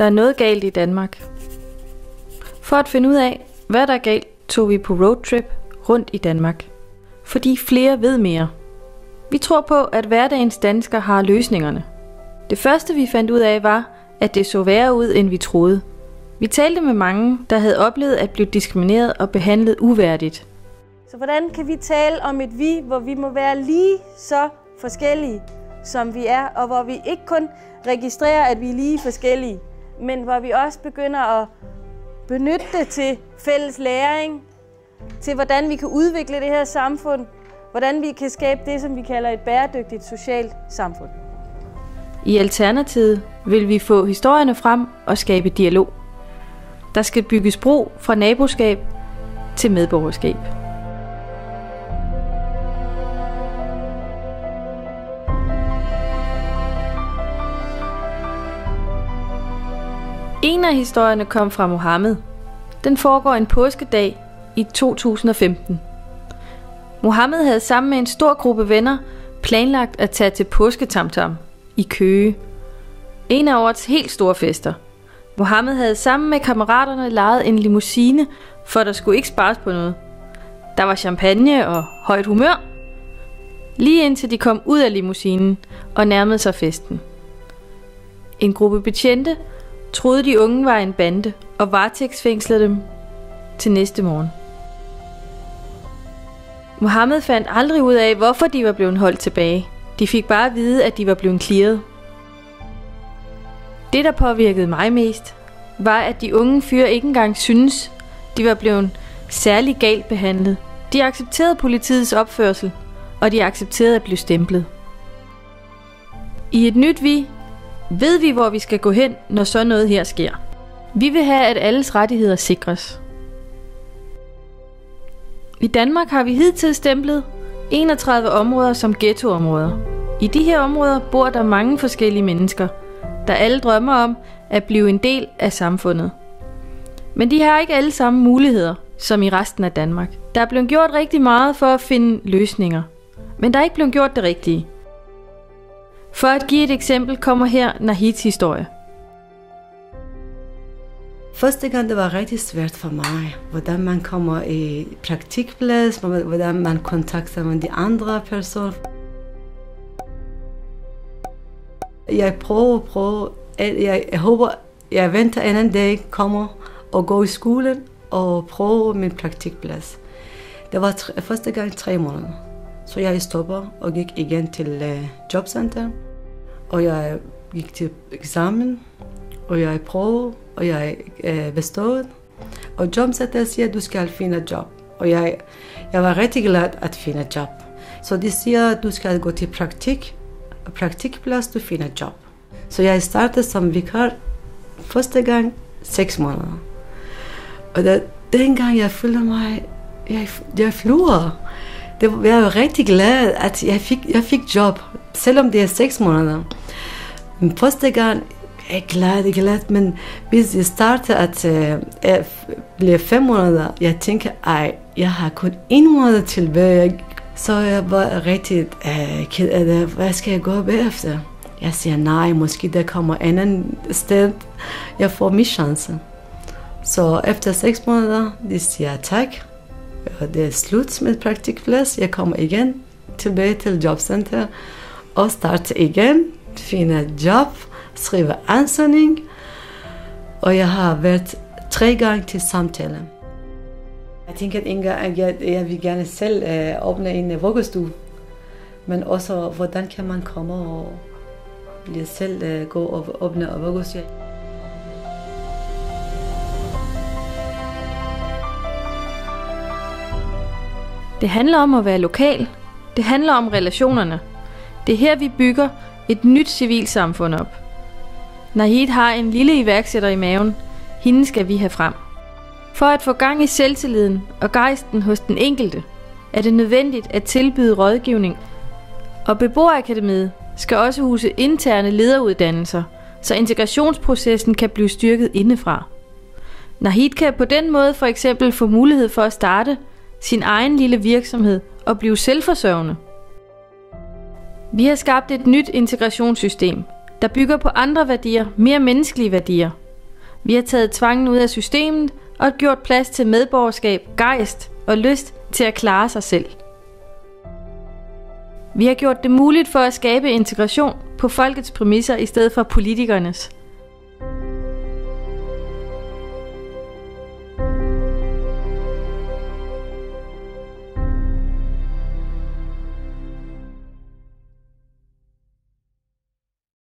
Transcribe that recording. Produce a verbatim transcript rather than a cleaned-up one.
Der er noget galt i Danmark. For at finde ud af, hvad der er galt, tog vi på roadtrip rundt i Danmark. Fordi flere ved mere. Vi tror på, at hverdagens dansker har løsningerne. Det første vi fandt ud af var, at det så værre ud, end vi troede. Vi talte med mange, der havde oplevet at blive diskrimineret og behandlet uværdigt. Så hvordan kan vi tale om et vi, hvor vi må være lige så forskellige, som vi er, og hvor vi ikke kun registrerer, at vi er lige forskellige, men hvor vi også begynder at benytte det til fælles læring, til hvordan vi kan udvikle det her samfund, hvordan vi kan skabe det, som vi kalder et bæredygtigt socialt samfund. I Alternativet vil vi få historierne frem og skabe dialog. Der skal bygges bro fra naboskab til medborgerskab. En af historierne kom fra Mohammed. Den foregår en påskedag i to tusind og femten. Mohammed havde sammen med en stor gruppe venner planlagt at tage til påsketamtam i Køge. En af årets helt store fester. Mohammed havde sammen med kammeraterne lejet en limousine, for der skulle ikke spares på noget. Der var champagne og højt humør. Lige indtil de kom ud af limousinen og nærmede sig festen. En gruppe betjente troede de unge var en bande og varetægtsfængslede dem til næste morgen. Mohammed fandt aldrig ud af, hvorfor de var blevet holdt tilbage. De fik bare at vide, at de var blevet clearet. Det, der påvirkede mig mest, var, at de unge fyre ikke engang syntes, de var blevet særlig galt behandlet. De accepterede politiets opførsel, og de accepterede at blive stemplet. I et nyt vi ved vi, hvor vi skal gå hen, når så noget her sker. Vi vil have, at alles rettigheder sikres. I Danmark har vi hidtil stemplet enogtredive områder som ghettoområder. I de her områder bor der mange forskellige mennesker, der alle drømmer om at blive en del af samfundet. Men de har ikke alle samme muligheder, som i resten af Danmark. Der er blevet gjort rigtig meget for at finde løsninger, men der er ikke blevet gjort det rigtige. For at give et eksempel kommer her Nahids historie. Første gang det var rigtig svært for mig, hvordan man kommer i praktikplads, hvordan man kontakter med de andre personer. Jeg prøver, prøver, jeg, jeg håber, jeg venter en anden dag kommer og går i skolen og prøver min praktikplads. Det var tre, første gang tre måneder. Så jeg stopper og gik igen til uh, jobcenter, og jeg gik til eksamen, og jeg prøvede, og jeg uh, bestod. Og jobcenter siger, at du skal finde et job. Og jeg, jeg var rigtig glad at finde et job. Så de siger, at du skal gå til praktik, praktikplads, du finder et job. Så jeg startede som vikar første gang seks måneder. Og da, dengang jeg følte mig, jeg, jeg flyver. Det, jeg var rigtig glad, at jeg fik, jeg fik job, selvom det er seks måneder. Men første gang, jeg er glad, glad, men hvis jeg starter at uh, blive fem måneder, jeg tænker, ej, jeg har kun en måned tilbage. Så jeg var rigtig uh, ked af det. Hvad skal jeg gå bagefter? Jeg siger, nej, måske der kommer en anden sted. Jeg får min chance. Så efter seks måneder, de siger tak. Og det er slut med praktikplads. Jeg kommer igen tilbage til jobcenter og starter igen, finder job, skriver ansøgning, og jeg har været tre gange til samtale. Jeg tænker, at jeg, jeg vil gerne selv uh, åbne en vuggestue, men også hvordan kan man komme og blive selv uh, gå og åbne en vuggestue. Det handler om at være lokal. Det handler om relationerne. Det er her, vi bygger et nyt civilsamfund op. Nahid har en lille iværksætter i maven. Hende skal vi have frem. For at få gang i selvtilliden og gejsten hos den enkelte, er det nødvendigt at tilbyde rådgivning. Og Beboerakademiet skal også huse interne lederuddannelser, så integrationsprocessen kan blive styrket indefra. Nahid kan på den måde for eksempel få mulighed for at starte sin egen lille virksomhed og blive selvforsørgende. Vi har skabt et nyt integrationssystem, der bygger på andre værdier, mere menneskelige værdier. Vi har taget tvangen ud af systemet og gjort plads til medborgerskab, gejst og lyst til at klare sig selv. Vi har gjort det muligt for at skabe integration på folkets præmisser i stedet for politikernes.